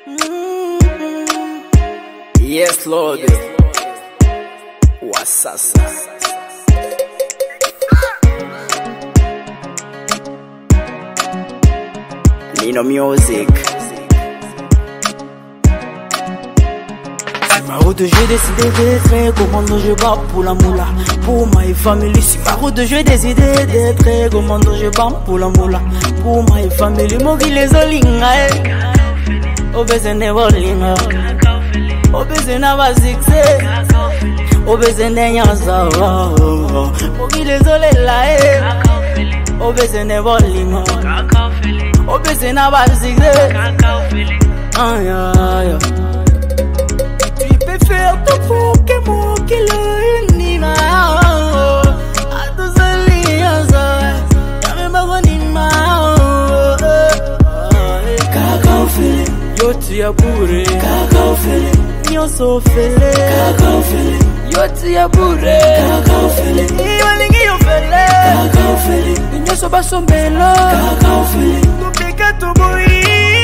Yes, Lord. Wasasa. Nino Music. Ma route j'ai décidé d'être commando, je bats pour la moula, pour my family. Si ma route j'ai décidé d'être commando, je bats pour la moula, pour my family. Mogi les olinga, obese ne bolinga, obese na bazikse, obese ne nyaza. Mogi les olela, obese ne bolinga, obese na bazikse. Aïe aïe. Faire tout pour que mon kilo nina a tous les liens jamais pas nina kakao fele yo tia bure kakao fele nyoso fele kakao fele yo tia bure kakao fele iwalingi yo fele kakao fele nyoso basombelo kakao fele tupika tubui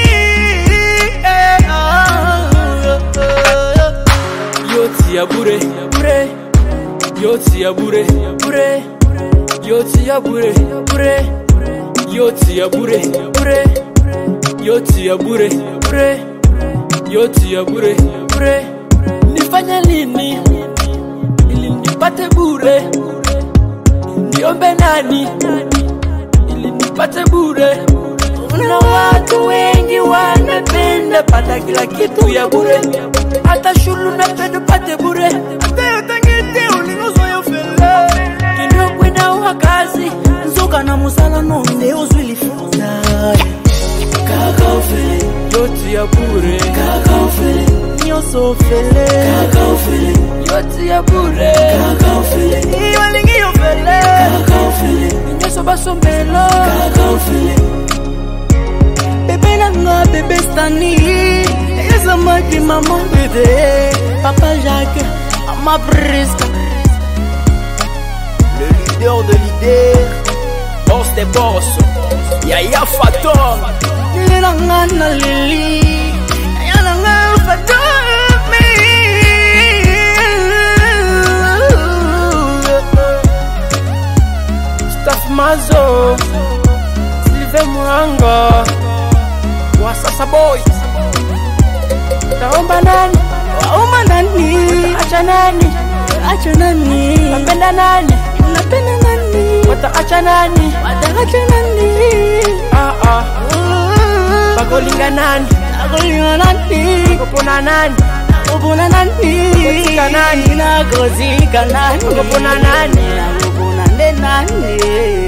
Yotia bure, bure, yotia bure, bure, yotia bure, bure, yotia bure, bure, yotia bure, bure, yotia bure, bure. Nifanya nini ili nipate bure? Niombe nani ili nipate bure? Kuna watu wengi wanapenda pata kila kitu ya bure. Hata shulu na pendo pate bure. Hata yotangete ulingozo yo fele kinyo kwenda wakazi nzoka na musala nonde uzwili futa kakao fele yoti ya bure kakao fele nyoso fele kakao fele yoti ya bure kakao fele iwalingi yo fele kakao fele nyoso basombelo kakao fele bebe nanga bebe stani Maki maman bébé, papa Jacques, ma brisque. Le leader de l'idée, boss des boss, Yaya Fatom. Nilangana lili, Yaya Fatom. Staff Mazo, Sylvain Mwanga, Wasasa Boy. Taomba nani? Waomba nani? Acha nani? Acha nani? Napenda nani? Napenda nani? Wataacha nani? Wataacha nani? Bagolinga nani? Bagolinga nani? Kupona nani? Kupona nani? Kutika nani? Nakozika nani? Kupona nani? Kupona nani?